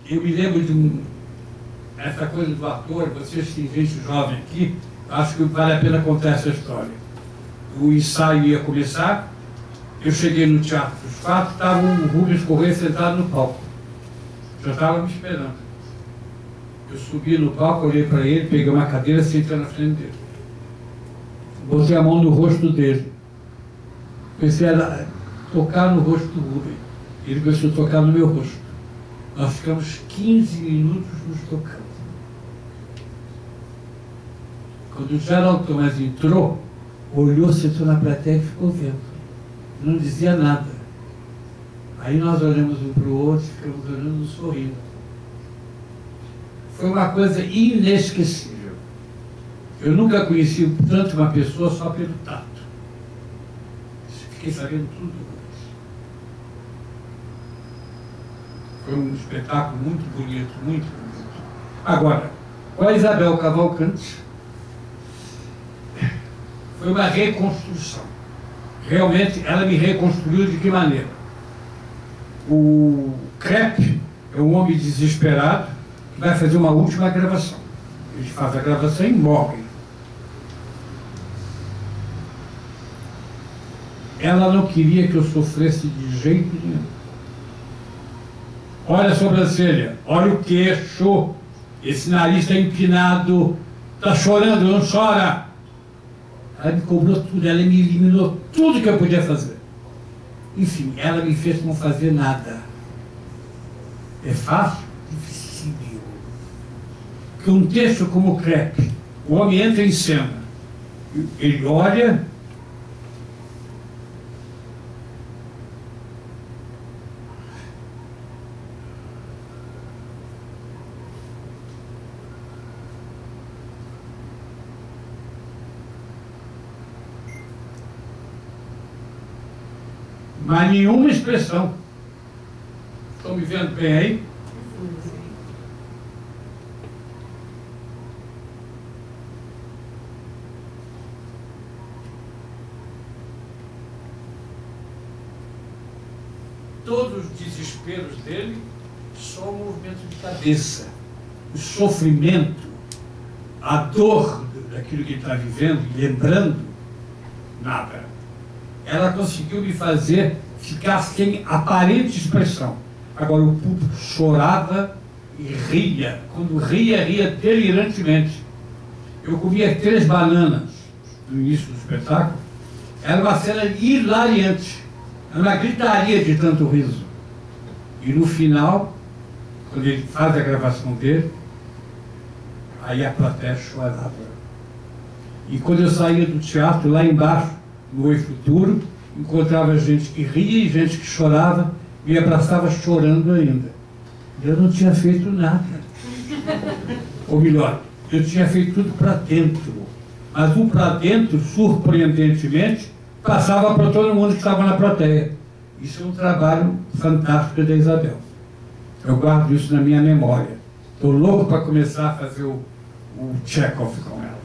Eu me lembro de essa coisa do ator, vocês têm gente jovem aqui, acho que vale a pena contar essa história. O ensaio ia começar, eu cheguei no Teatro dos Quatro, estava o Rubens Corrêa sentado no palco. Já estava me esperando. Eu subi no palco, olhei para ele, peguei uma cadeira e sentei na frente dele. Botei a mão no rosto dele. Comecei a tocar no rosto do Rubens. Ele começou a tocar no meu rosto. Nós ficamos 15 minutos nos tocando. Quando o Geraldo Tomás entrou, olhou, sentou na plateia e ficou vendo. Não dizia nada. Aí nós olhamos um para o outro, ficamos olhando, sorrindo. Foi uma coisa inesquecível. Eu nunca conheci tanto uma pessoa só pelo tato. Fiquei sabendo tudo. Foi um espetáculo muito bonito, muito bonito. Agora, com a Isabel Cavalcante, foi uma reconstrução. Realmente, ela me reconstruiu de que maneira? O Krepp é um homem desesperado que vai fazer uma última gravação. Ele faz a gravação e morre. Ela não queria que eu sofresse de jeito nenhum. Olha a sobrancelha, olha o queixo, esse nariz está empinado, está chorando, não chora. Ela me cobrou tudo, ela me eliminou tudo que eu podia fazer. Enfim, ela me fez não fazer nada. É fácil? Dificílimo. Porque um texto como o Krepp, o homem entra em cena, ele olha, mas nenhuma expressão. Estão me vendo bem aí? Todos os desesperos dele, só o movimento de cabeça. O sofrimento, a dor daquilo que ele está vivendo, lembrando, nada. Ela conseguiu me fazer ficar sem aparente expressão. Agora o público chorava e ria. Quando ria, ria delirantemente. Eu comia 3 bananas no início do espetáculo. Era uma cena hilariante. Era uma gritaria de tanto riso. E no final, quando ele faz a gravação dele, aí a plateia chorava. E quando eu saía do teatro, lá embaixo, no Oi Futuro, encontrava gente que ria e gente que chorava, me abraçava chorando ainda. Eu não tinha feito nada. Ou melhor, eu tinha feito tudo para dentro. Mas o para dentro, surpreendentemente, passava para todo mundo que estava na plateia. Isso é um trabalho fantástico da Isabel. Eu guardo isso na minha memória. Estou louco para começar a fazer o Tchekov com ela.